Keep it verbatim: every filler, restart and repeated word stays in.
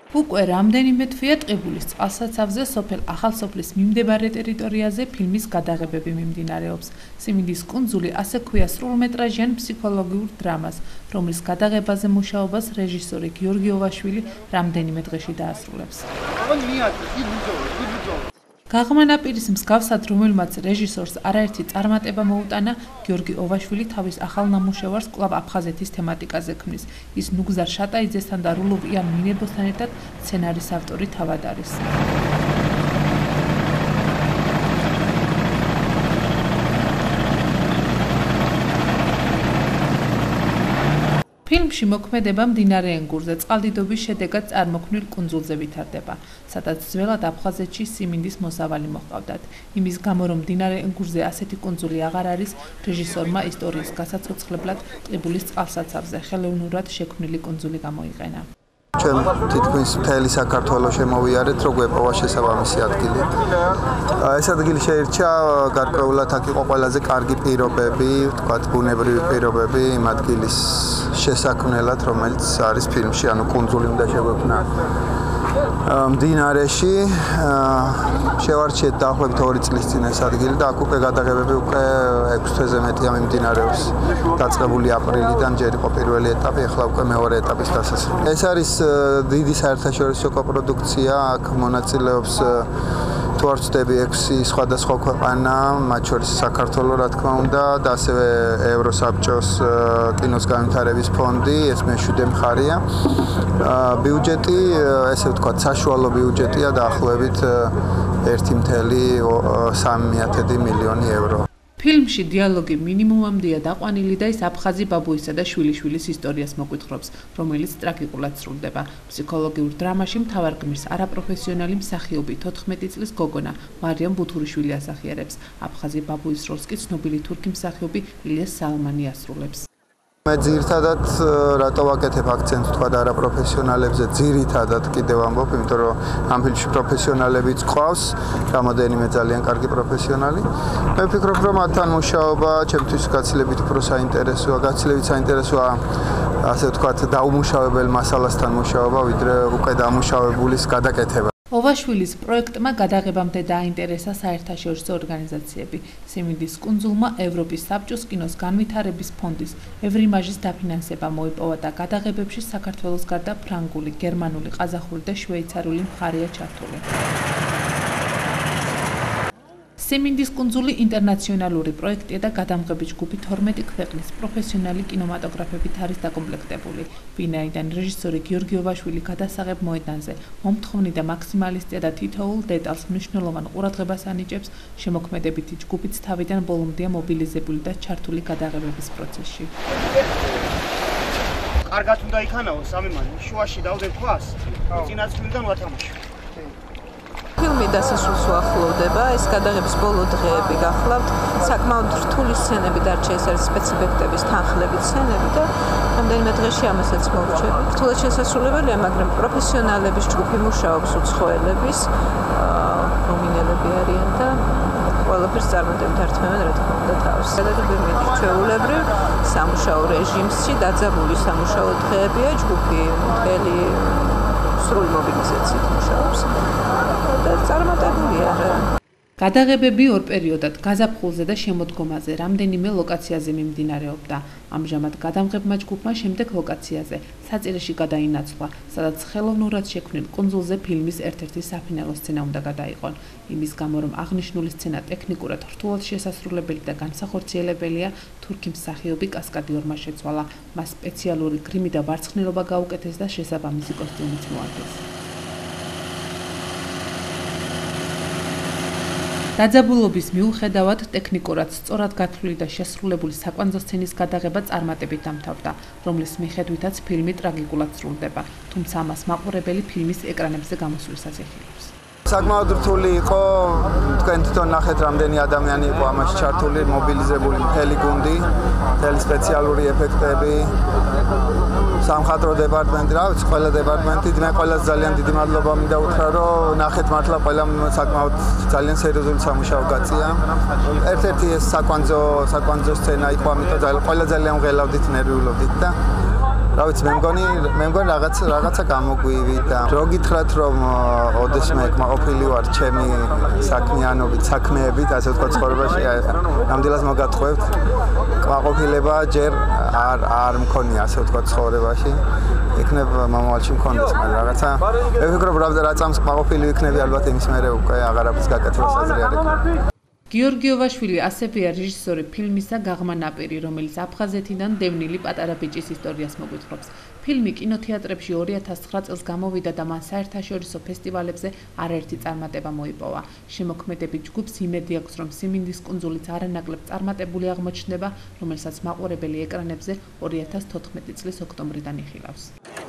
უკვე რამდენიმე თვეა ტყიბულის წყალსაცავზე სოფელ ახალსოფლის მიმდებარე ტერიტორიაზე ფილმის გადაღებები მიმდინარეობს. სიმინდის კუნძული ასე ქვია სრულმეტრაჟიან ფსიქოლოგიურ დრამას, რომლის გადაღებაზე მუშაობას რეჟისორი გიორგი ოვაშვილი რამდენიმე დღეში დაასრულებს. გაღმანაპირის მსგავსად, რომელმაც რეჟისორს არაერთი წარმატება მოუტანა, გიორგი ოვაშვილი თავის ახალ ნამუშევარს კვლავ აფხაზეთის თემატიკაზე ქმნის. ის ნუგზარ შატაიძესთან და რულოვ იან მინებოსთან ერთად სცენარის ავტორი თავად არის. ფილმში მოქმედება მდინარე ენგურზე წყალდიდობის შედეგად წარმოქმნილ კუნძულზე ვითარდება, სადაც ძველად აფხაზეთში სიმინდის მოსავალი მოჰყავდათ. იმის გამო, რომ მდინარე ენგურზე ასეთი კუნძული აღარ არის, რეჟისორმა ისტორიის გასაცოცხლებლად ტყიბულის წყალსაცავზე ხელოვნურად შექმნილი კუნძული გამოიყენა. Ჩვენ თითქმის მთელი საქართველოს შემოვიარეთ, რო გვეპოვა შესაბამისი ადგილი. ეს ადგილი შეირჩა გარკვეულად აქ იყო ყველაზე კარგი პირობები, თქვათ ბუნებრივი პირობები იმ ადგილის შესაქმნელად, რომელიც არის ფილმში, ანუ კუნძული უნდა შეგვექმნა მდინარეში. შევარჩიეთ დაახლოებით ორი წლის წინ ეს ადგილი და აქ უკვე გადაღებები უკვე ექვს თვეზე მეტია მიმდინარეობს. დაწყებული აპრილიდან ჯერ იყო პირველი ეტაპი, ახლა უკვე მეორე ეტაპის დასასრული. ეს არის დიდი საერთაშორისო კოპროდუქცია, აქ მონაწილეობს თუ არ ვცდები ექვსი სხვადასხვა ქვეყანა, მათ შორის საქართველო რა თქმა უნდა და ასევე ევროსაბჭოს კინოს განვითარების ფონდი, ეს მეშვიდე მხარეა. ბიუჯეტი, ესე ვთქვათ, საშუალო ბიუჯეტია დაახლოებით ერთი წუთი სამი მილიონი ევრო. ფილმში დიალოგი მინიმუმამდეა დაყვანილი და ის აფხაზი ბაბუისა და შვილიშვილის ისტორიას მოგვითხრობს, რომელიც ტრაგიკულად სრულდება. ფსიქოლოგიურ დრამაში მთავარ გმირს არაპროფესიონალი მსახიობი თოთხმეტი წლის გოგონა მარიამ ბუთურიშვილი ასახიერებს. აფხაზი ბაბუის როლს კი ცნობილი თურქი მსახიობი ილიას სალმანი ასრულებს. მე ძირითადად რატო ვაკეთებ აქცენტს თქვა არაპროფესიონალებზე, ძირითადად კიდევ ამბობ, იმიტომ რომ ამ ფილმში პროფესიონალებიც ყავს, რამოდენიმე ძალიან კარგი პროფესიონალი. მე ვფიქრობ, რომ მათთან მუშაობა ჩემთვის გაცილებით უფრო საინტერესოა, გაცილებით საინტერესოა ასე ვთქვათ დაუმუშავებელ მასალასთან მუშაობა, ვიდრე უკვე დამუშავებულის გადაკეთება. ოვაშვილის პროექტმა გადაღებამდე დააინტერესა საერთაშორისო ორგანიზაციები. სიმინდის კუნძულმა ევროპის საბჭოს კინოს განვითარების ფონდის ევრიმაჟის დაფინანსება მოიპოვა და გადაღებებში საქართველოს გარდა ფრანგული, გერმანული, ყაზახური და შვეიცარიული მხარეა ჩართული. სიმინდის კუნძული ინტერნაციონალური პროექტია და გადამღების ჯგუფი თორმეტი ქვეყნის პროფესიონალი კინემატოგრაფებით არის დაკომპლექტებული. ვინაიდან რეჟისორი გიორგი ოვაშვილი გადასაღებ მოედანზე მომთხოვნი და მაქსიმალისტია და თითოეულ დეტალს მნიშვნელოვან ყურადღებას ანიჭებს, შემოქმედებითი ჯგუფიც თავიდან ბოლომდეა მობილიზებული და ჩართული გადაღებების პროცესში. კარგად უნდა იქანაო სამემანი, შუაში დავდებ ქვას, წინასწრიდან ვათამაშო. ფილმი დასასრულს უახლოვდება, ეს გადაღების ბოლო დღეები გახლავთ, საკმაოდ რთული სცენები დარჩა, ეს არის სპეციფექტების თანხლების სცენები და რამდენიმე დღეში ამასაც მოვუჩები. რთულად შესასრულებელია, მაგრამ პროფესიონალების ჯგუფი მუშაობს უცხოელების, რუმინელები არიან და ყველაფერს წარმატებით ართმევენ, რა თქმა უნდა, თავს. გადაღებები ჩვეულებრივ სამუშაო რეჟიმში დაძაბული სამუშაო დღეებია, ჯგუფი მთელი სრული მობილიზაციით მუშაობს. და წარმატებულია. გადაღებები ორ პერიოდად გაზაფხულზე და შემოდგომაზე რამდენიმე ლოკაციაზე მიმდინარეობდა. ამჟამად გადამღებმა ჯგუფმა შემდეგ ლოკაციაზე საწირეში გადაინაცვლა, სადაც ხელოვნურად შექმნილ კუნძულზე ფილმის ერთ-ერთი საფინალო სცენა უნდა გადაიყონ. იმის გამო, რომ აღნიშნული სცენა ტექნიკურად რთულად შესასრულებელი და განსახორციელებელია, თურქი მსახიობი კასკადიორმა შეცვალა. მას სპეციალური გრიმი და ვარცხნილობა გაუკეთეს და შესაბამისი კოსტიუმიც მოაგეს. დაძაბულობის მიუხედავად ტექნიკურად სწორად გათვლილი და შესრულებული საკვანძო სცენის გადაღება წარმატებით დამთავრდა, რომლის მიხედვითაც ფილმი ტრაგიკულად სრულდება, თუმცა ამას მაყურებელი ფილმის ეკრანებზე გამოსვლისას ეხილავს. საკმაოდ რთული იყო, თქვენ თვითონ ნახეთ რამდენი ადამიანი იყო ამაში ჩართული, მობილიზებული მთელი გუნდი, მთელი სპეციალური ეფექტები, სამხატვრო დეპარტამენტი, რა ვიცი, ყველა დეპარტამენტი, მე ყველას ძალიან დიდი მადლობა მინდა უთხრა, რომ ნახეთ მართლა ყველამ საკმაოდ ძალიან სერიოზული სამუშაო გაწია. ერთ-ერთი ეს საკვანძო, საკვანძო სცენა იყო, ამიტომ ყველა ძალიან მღელავდით, ნერვიულობდით და რა ვიცი, მე მგონი, მე მგონი რაღაც რაღაცა გამოგვივი და რო გითხრათ, რომ ოდესმე ეკმაყოფილი ვარ ჩემი საქმიანობით, საქმეებით, ასე ვთქვათ, ცხოვრებაში, ნამდვილად მოგატყუებთ. კმაყოფილება ჯერ არ არ მქონია, ასე ვთქვათ, ცხოვრებაში. იქნებ მომავალში მქონდეს, მაგრამ რაღაცა მე ვფიქრობ, რომ რა წამს კმაყოფილი ვიქნები, ალბათ იმის მერე უკვე აღარაფრის გაკეთებას აზრი არ ექნება. გიორგიოვაშვილი ასევია რეჟისორი ფილმისა გაღმა ნაპირი, რომელიც აფხაზეთიდან დევნილი პატარა ბიჭის ისტორიას მოგვითხრობს. ფილმი კინოთეატრებში ორი ათას ცხრა წელს გამოვიდა და მან საერთაშორისო ფესტივალებზე არაერთი წარმატება მოიპოვა. შემოქმედები ჯგუფს იმედი აქვს, რომ სიმინდის კუნძულიც არანაკლებ წარმატებული აღმოჩნდება, რომელსაც მაყურებელი ეკრანებზე ორი ათას თოთხმეტი წლის ოქტომბრიდან იხილავს.